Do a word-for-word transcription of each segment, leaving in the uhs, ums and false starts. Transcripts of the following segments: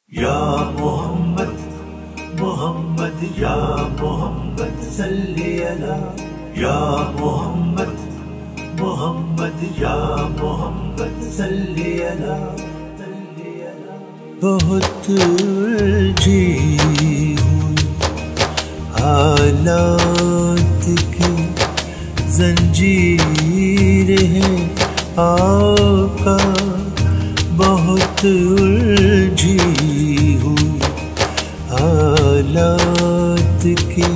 یا محمد محمد یا محمد صلی علی یا محمد محمد یا محمد صلی علی بہت الجھی ہوئی حالات کی زنجیر ہے آقا، بہت الجھی ہوئی حالات کی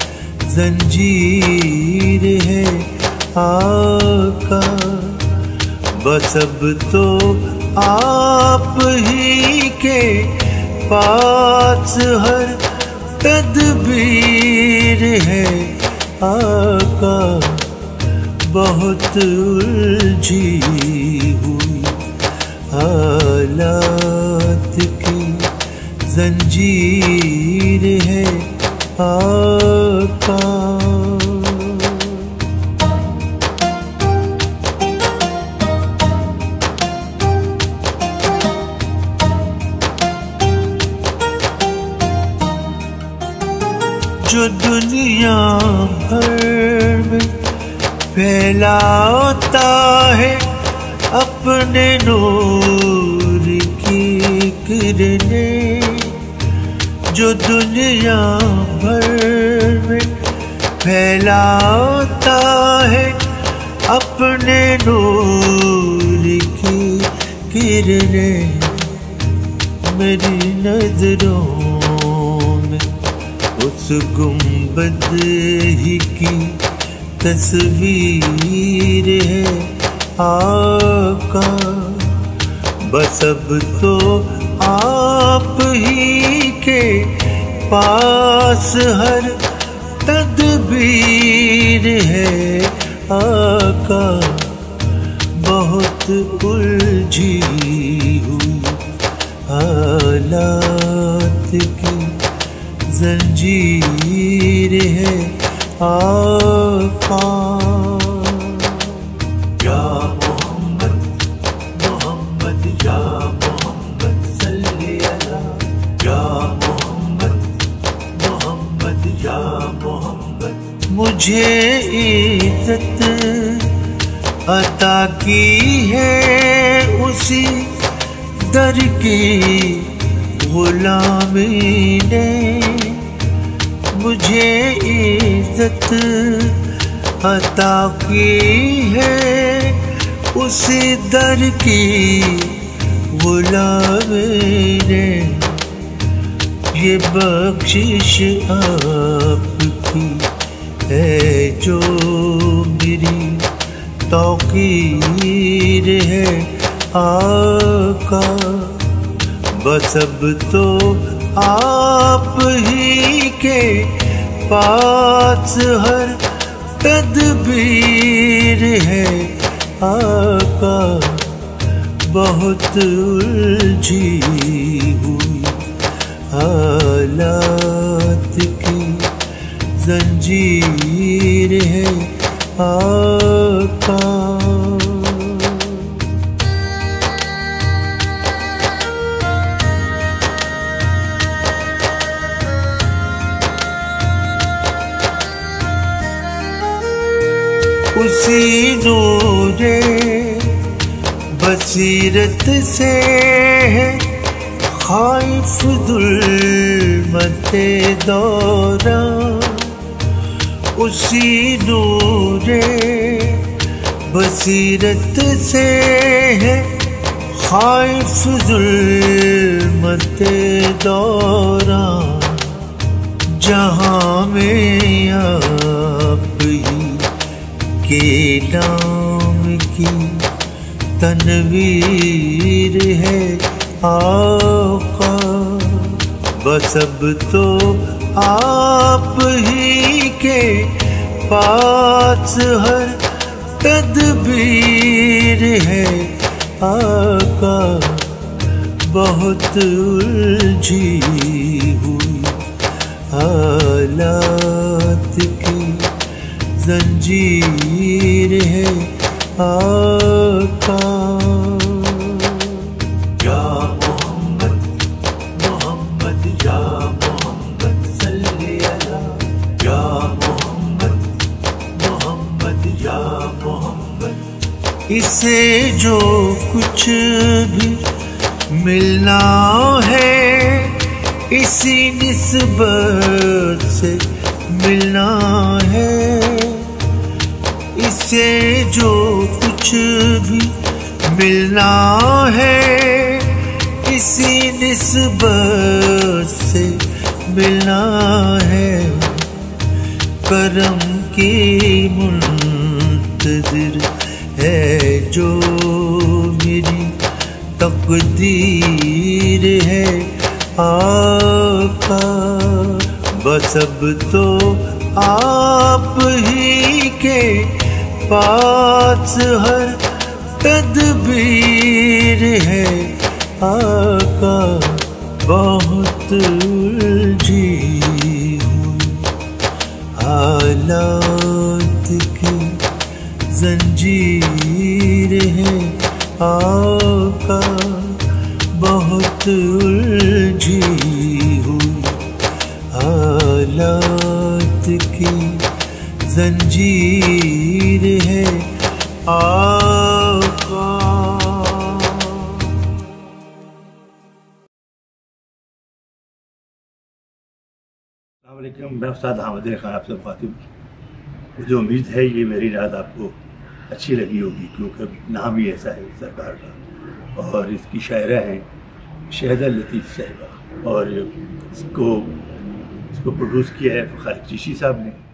زنجیر ہے آقا، بس اب تو آپ ہی کے پاس ہر تدبیر ہے آقا، بہت الجھی ہوئی حالات کی زنجیر ہے آقا۔ جو دنیا بھر میں پھیلاتا ہے اپنے نور کی کرنیں، جو دنیا بھر میں پھیلاتا ہے اپنے نور کی کرنیں، میری نظروں میں اس گنبد ہی کی تصویر ہے آقا، بس اب تو آپ ہی کے پاس ہر تدبیر ہے آقا، بہت الجھی ہوئی حالات کی زنجیر ہے آقا۔ یا محمد محمد یا محمد صلی علی یا محمد محمد یا محمد، مجھے عزت عطا کی ہے اسی در کی غلامی نے، مجھے عزت عطا کی ہے اسی در کی غلامی نے، یہ بخشش آپ کی ہے جو میری توقیر ہے آقا، بس اب تو آپ ہی کے پاس ہر تدبیر ہے آقا، بہت الجھی ہوئی حالات کی زنجیر ہے آقا۔ اسی نور بصیرت سے ہے خائف ظلمت دوران، اسی نور بصیرت سے ہے خائف ظلمت دوران، جہاں میں آپ ہی کے نام کی تنویر ہے آقا، بس اب تو آپ ہی کے پاس ہر تدبیر ہے آقا، بہت الجھی ہوئی حالات کی زنجیر ہے آقا۔ یا محمد मोहम्मद या मोहम्मद। इसे जो कुछ भी मिलना है इसी निस्बत से मिलना है। इसे जो कुछ भी मिलना है इसी निस्बत से मिलना है। करम की मुंतज़िर है जो मेरी तकदीर है आका। बस अब तो आप ही के पास हर तदबीर है आका। बहुत उलझी हुई हालात की जंजीर है आका। बहुत उलझी हुई हालात की जंजीर है आका। मैं उस्ताद हामिद खान आपसे मुखातिब। मुझे उम्मीद है ये मेरी रात आपको अच्छी लगी होगी, क्योंकि नाम ही ऐसा है सरकार का, और इसकी शायरा हैं शहदा लतीफ़ साहिबा, और इसको इसको प्रोड्यूस किया है खालिद चिश्ती साहब ने।